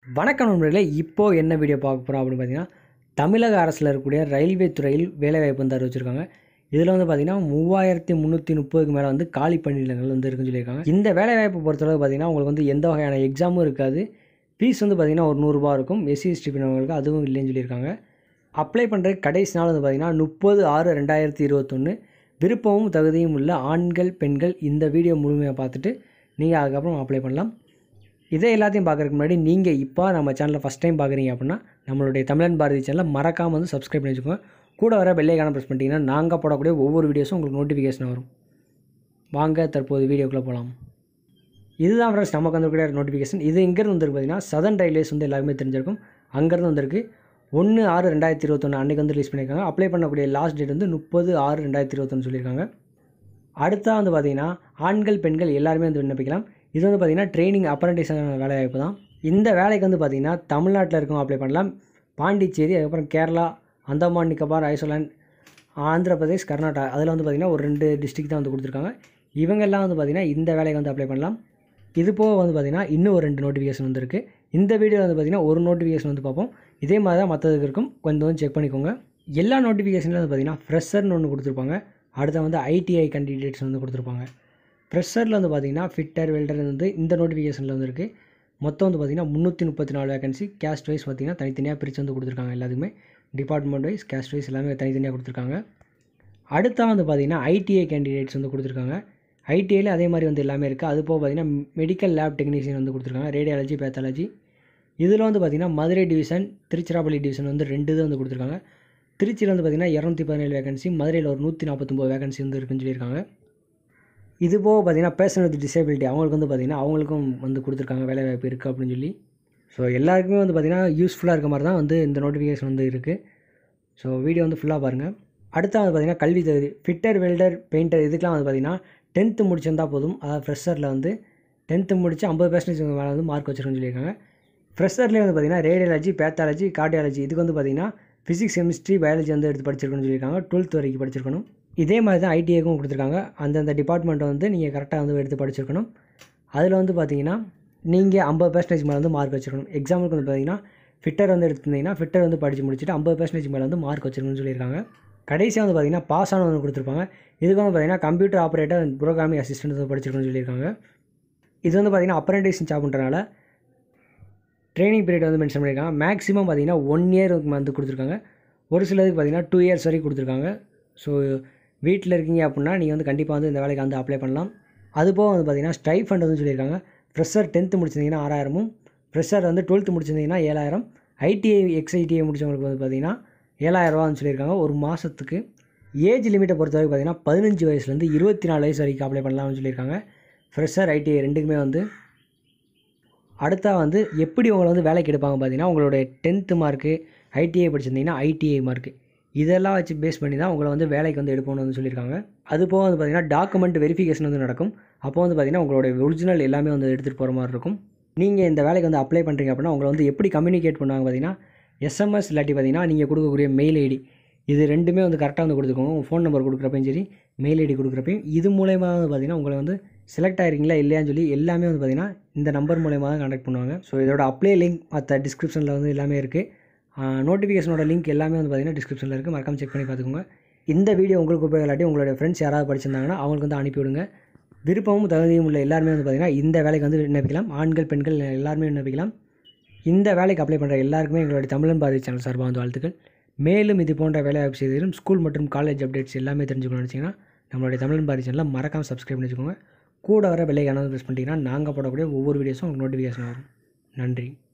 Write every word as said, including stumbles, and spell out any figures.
வணக்கம் நண்பர்களே, இப்போது என்ன வீடியோ பார்க்க போகிறோம் அப்படின்னு பார்த்தீங்கன்னா, தமிழக அரசில் இருக்கக்கூடிய ரயில்வே துறையில் வேலைவாய்ப்பு வந்து அறிவிச்சிருக்காங்க. இதில் வந்து பார்த்திங்கன்னா மூவாயிரத்தி முந்நூற்றி முப்பதுக்கு மேலே வந்து காலி பணியிடங்கள் வந்து இருக்குன்னு சொல்லியிருக்காங்க. இந்த வேலைவாய்ப்பு பொறுத்தளவு பார்த்திங்கன்னா உங்களுக்கு வந்து எந்த வகையான எக்ஸாமும் இருக்காது. ஃபீஸ் வந்து பார்த்திங்கன்னா ஒரு நூறுரூபா இருக்கும். எஸ்சி எஸ்டி பிரிவினர்களுக்கு அதுவும் இல்லைன்னு சொல்லியிருக்காங்க. அப்ளை பண்ணுறது கடைசி நாள் வந்து பார்த்திங்கன்னா முப்பது ஆறு ரெண்டாயிரத்தி இருபத்தொன்று. விருப்பமும் தகுதியும் உள்ள ஆண்கள் பெண்கள் இந்த வீடியோ முழுமையாக பார்த்துட்டு நீங்கள் அதுக்கப்புறம் அப்ளை பண்ணலாம். இதே எல்லாத்தையும் பார்க்குறதுக்கு முன்னாடி நீங்கள் இப்போ நம்ம சேனலில் ஃபஸ்ட் டைம் பார்க்குறீங்க அப்படின்னா நம்மளுடைய தமிழன் பாரதி சேனலை மறக்காமல் வந்து சப்ஸ்கிரைப் பண்ணி வச்சுக்கோங்க. கூட வர பெல்லைக்கான ப்ரெஸ் பண்ணிட்டீங்கன்னா நாங்கள் போடக்கூடிய ஒவ்வொரு வீடியோஸும் உங்களுக்கு நோட்டிஃபிகேஷன் வரும். வாங்க தற்போது வீடியோக்குள்ளே போகலாம். இதுதான் ஃப்ரெண்ட்ஸ் நமக்கு வந்துருக்கிற நோட்டிஃபிகேஷன். இது எங்கேருந்து வந்துருக்கு பார்த்தீங்கன்னா சதர்ன் ரயில்வேஸ் வந்து எல்லாருமே தெரிஞ்சிருக்கும். அங்கேருந்து வந்திருக்கு. ஒன்று ஆறு ரெண்டாயிரத்தி இருபத்தொன்று அன்றைக்கி வந்து ரிலீஸ் பண்ணியிருக்காங்க. அப்ளை பண்ணக்கூடிய லாஸ்ட் டேட் வந்து முப்பது ஆறு ரெண்டாயிரத்தி இருபத்தொன்று சொல்லியிருக்காங்க. அடுத்தா வந்து பார்த்திங்கன்னா ஆண்கள் பெண்கள் எல்லாருமே வந்து விண்ணப்பிக்கலாம். இது வந்து பார்த்திங்கன்னா ட்ரைனிங் அப்ரண்டிஸான வேலைவாய்ப்பு தான். இந்த வேலைக்கு வந்து பார்த்திங்கன்னா தமிழ்நாட்டில் இருக்கவங்க அப்ளை பண்ணலாம். பாண்டிச்சேரி, அதுக்கப்புறம் கேரளா, அந்தமான் நிக்கோபார், ஐசோலேண்ட், ஆந்திர பிரதேஷ், கர்நாடகா அதில் வந்து பார்த்திங்கன்னா ஒரு ரெண்டு டிஸ்ட்ரிக்ட் தான் வந்து கொடுத்துருக்காங்க. இவங்கெல்லாம் வந்து பார்த்திங்கன்னா இந்த வேலைக்கு வந்து அப்ளை பண்ணலாம். இது போக வந்து பார்த்திங்கன்னா இன்னும் ஒரு ரெண்டு நோட்டிஃபிகேஷன் வந்து இருக்குது. இந்த வீடியோவில் வந்து பார்த்திங்கன்னா ஒரு நோட்டிஃபிகேஷன் வந்து பார்ப்போம். இதே மாதிரி தான் மற்றதுக்கு இருக்கும். கொஞ்சம் வந்து செக் பண்ணிக்கோங்க. எல்லா நோட்டிஃபிகேஷனில் வந்து பார்த்திங்கன்னா ஃப்ரெஷர்னு ஒன்று கொடுத்துருப்பாங்க. அடுத்த வந்து ஐடிஐ கேண்டிடேட்ஸ் வந்து கொடுத்துருப்பாங்க. ஃப்ரெஷரில் வந்து பார்த்திங்கன்னா ஃபிட்டர் வெல்டர் வந்து இந்த நோட்டிஃபிகேஷனில் வந்து இருக்குது. மொத்தம் வந்து பார்த்திங்கன்னா முந்நூற்றி முப்பத்தி நாலு வேகன்சி. கேஸ்ட் வைஸ் பார்த்திங்கன்னா தனித்தனியாக பிரித்து வந்து கொடுத்துருக்காங்க. எல்லாத்துக்குமே டிபார்ட்மெண்ட் வைஸ் கேஸ்ட் வைஸ் எல்லாமே தனித்தனியாக கொடுத்துருக்காங்க. அடுத்தா வந்து பார்த்திங்கன்னா ஐடிஐ கேண்டிடேட்ஸ் வந்து கொடுத்துருக்காங்க. ஐடிஐயில் அதே மாதிரி வந்து எல்லாமே இருக்குது. அது போக பார்த்திங்கன்னா மெடிக்கல் லேப் டெக்னீஷியன் வந்து கொடுத்துருக்காங்க. Radiology, pathology. இதில் வந்து பார்த்திங்கன்னா மதுரை டிவிஷன், திருச்சிராப்பள்ளி டிவிஷன் வந்து ரெண்டு இது வந்து கொடுத்துருக்காங்க. திருச்சியில் வந்து பார்த்திங்கன்னா இரநூத்தி பதினேழு வேகன்சி, மதுரையில் ஒரு நூற்றி நாற்பத்தொம்பது வேகன்சி வந்து இருக்குன்னு சொல்லியிருக்காங்க. இது போக பார்த்திங்கன்னா பேர்சன் வித் டிசேபிலிட்டி அவங்களுக்கு வந்து பார்த்திங்கன்னா அவங்களுக்கும் வந்து கொடுத்துருக்காங்க வேலைவாய்ப்பு இருக்குது அப்படின்னு சொல்லி. ஸோ எல்லாருக்குமே வந்து பார்த்திங்கன்னா யூஸ்ஃபுல்லாக இருக்க மாதிரி தான் வந்து இந்த நோட்டிஃபிகேஷன் வந்து இருக்குது. ஸோ வீடியோ வந்து ஃபுல்லாக பாருங்கள். அடுத்த வந்து பார்த்திங்கன்னா கல்வி தகுதி ஃபிட்டர் வெல்டர் பெயிண்டர் இதுக்கெலாம் வந்து பார்த்திங்கன்னா டென்த்து முடிச்சிருந்தால் போதும். அதாவது ஃப்ரெஷரில் வந்து டென்த்து முடிச்சு ஐம்பது பர்சன்டேஜ் மேலே வந்து மார்க் வச்சுருக்குன்னு சொல்லியிருக்காங்க. ஃப்ரெஷர்லேயே வந்து பார்த்திங்கன்னா ரேடியாலஜி, பேத்தாலஜி, கார்டியாலஜி இதுக்கு வந்து பார்த்திங்கன்னா ஃபிசிக்ஸ், கெமிஸ்ட்ரி, பயாலஜி வந்து எடுத்து படிச்சிருக்கணும்னு சொல்லியிருக்காங்க. டுவெல்த் வரைக்கும் படிச்சிருக்கணும். இதே மாதிரி தான் ஐடிஐக்கும் கொடுத்துருக்காங்க. அந்தந்த டிபார்ட்மெண்ட்டை வந்து நீங்கள் கரெக்டாக வந்து எடுத்து படிச்சிருக்கணும். அதில் வந்து பார்த்திங்கன்னா நீங்கள் ஐம்பது பர்சன்டேஜ் மேலே வந்து மார்க் வச்சுருக்கணும். எக்ஸாம்பிளுக்கு வந்து பார்த்திங்கன்னா ஃபிட்டர் வந்து எடுத்துருந்தீங்கன்னா ஃபிட்டர் வந்து படித்து முடிச்சுட்டு ஐம்பது பர்சன்டேஜ் மேலே வந்து மார்க் வச்சுருக்கணும்னு சொல்லியிருக்காங்க. கடைசியாக வந்து பார்த்திங்கன்னா பாஸ் ஆன வந்து கொடுத்துருப்பாங்க. இதுக்கு வந்து பார்த்திங்கன்னா computer operator and programming assistant வந்து படிச்சிருக்கணும்னு சொல்லியிருக்காங்க. இது வந்து பார்த்திங்கன்னா அப்ரண்டிஸ் ஜாப்ன்றனால ட்ரைனிங் பீரியட் வந்து மென்ஷன் பண்ணியிருக்காங்க. மேக்ஸிமம் பார்த்திங்கன்னா ஒன் இயர் வந்து கொடுத்துருக்காங்க. ஒரு சிலருக்கு பார்த்திங்கன்னா டூ இயர்ஸ் வரைக்கும் கொடுத்துருக்காங்க. ஸோ வீட்டில் இருக்கீங்க அப்படின்னா நீங்கள் வந்து கண்டிப்பாக வந்து இந்த வேலைக்கு வந்து அப்ளை பண்ணலாம். அதுபோக வந்து பார்த்திங்கன்னா ஸ்டைஃபண்ட் வந்து சொல்லியிருக்காங்க. ஃப்ரெஷர் டென்த்து முடிச்சிருந்தீங்கன்னா ஆறாயிரமும், ஃப்ரெஷர் வந்து டுவெல்த்து முடிச்சிருந்தீங்கன்னா ஏழாயிரம், ஐடிஐ எக்ஸ்ஐடிஐ முடிச்சவங்களுக்கு வந்து பார்த்திங்கன்னா ஏழாயிரரூவான்னு சொல்லியிருக்காங்க ஒரு மாதத்துக்கு. ஏஜ் லிமிட்டை பொறுத்த வரைக்கும் பார்த்திங்கன்னா பதினஞ்சு வயசுலேருந்து இருபத்தி நாலு வயசு வரைக்கும் அப்ளை பண்ணலாம்னு சொல்லியிருக்காங்க. ஃப்ரெஷர், ஐடிஐ ரெண்டுக்குமே வந்து. அடுத்தா வந்து எப்படி உங்களை வந்து வேலைக்கு எடுப்பாங்க பார்த்திங்கன்னா உங்களுடைய டென்த்து மார்க்கு, ஐடிஐ படிச்சிருந்தீங்கன்னா ஐடிஐ மார்க்கு இதெல்லாம் வச்சு பேஸ் பண்ணி தான் உங்களை வந்து வேலைக்கு வந்து எடுப்போம்னு வந்து சொல்லியிருக்காங்க. அது போக வந்து பார்த்திங்கன்னா டாக்குமெண்ட் வெரிஃபிகேஷன் வந்து நடக்கும். அப்போ வந்து பார்த்திங்கன்னா உங்களுடைய ஒரிஜினல் எல்லாமே வந்து எடுத்துகிட்டு போகிற மாதிரி இருக்கும். நீங்கள் இந்த வேலைக்கு வந்து அப்ளை பண்ணுறீங்க அப்படின்னா உங்களை வந்து எப்படி கம்யூனிகேட் பண்ணுவாங்க பார்த்திங்கன்னா எஸ்எம்எஸ் இல்லாட்டி பார்த்திங்கன்னா நீங்கள் கொடுக்கக்கூடிய மெயில் ஐடி இது ரெண்டுமே வந்து கரெக்டாக வந்து கொடுத்துக்கோங்க. உங்கள் ஃபோன் நம்பர் கொடுக்குறப்பையும் சரி, மெயில் ஐடி கொடுக்குறப்பையும் இது மூலயமா வந்து பார்த்திங்கன்னா உங்களை வந்து செலக்ட் ஆகிருக்கீங்களா இல்லையான்னு சொல்லி எல்லாமே வந்து பார்த்திங்கன்னா இந்த நம்பர் மூலயமா தான் கான்டாக்ட் பண்ணுவாங்க. ஸோ இதோட அப்ளை லிங்க் மற்ற டிஸ்கிரிப்ஷனில் வந்து எல்லாமே இருக்குது. நோட்டிஃபிகேஷனோட லிங்க் எல்லாமே வந்து பார்த்திங்கன்னா டிஸ்கிரிப்ஷனில் இருக்குது. மறக்காம செக் பண்ணி பார்த்துக்கோங்க. இந்த வீடியோ உங்களுக்கு உபயோகப்படாட்டி உங்களுடைய ஃப்ரெண்ட்ஸ் யாராவது படிச்சிருந்தாங்கன்னா அவங்களுக்கு வந்து அனுப்பிவிடுங்க. விருப்பமும் தகுதியும் உள்ள எல்லாருமே வந்து பார்த்திங்கன்னா இந்த வேலைக்கு வந்து விண்ணப்பிக்கலாம். ஆண்கள் பெண்கள் எல்லாருமே விண்ணப்பிக்கலாம். இந்த வேலைக்கு அப்ளை பண்ணுற எல்லாருக்குமே எங்களுடைய தமிழன் பாரதி சேனல் சார்பாக வந்து வாழ்த்துக்கள். மேலும் இது போன்ற வேலைவாய்ப்பு செய்திகளும் ஸ்கூல் மற்றும் காலேஜ் அப்டேட்ஸ் எல்லாமே தெரிஞ்சுக்கணும்னு நினச்சிங்கன்னா நம்மளுடைய தமிழன் பாரதி சேனலில் மறக்காமல் சப்ஸ்கிரைப் பண்ணி வச்சுக்கோங்க. கூட வர பெல்லைக்கான ப்ரெஸ் பண்ணிட்டீங்கன்னா நாங்கள் போடக்கூடிய ஒவ்வொரு வீடியோஸும் உங்களுக்கு நோட்டிஃபிகேஷன் வரும். நன்றி.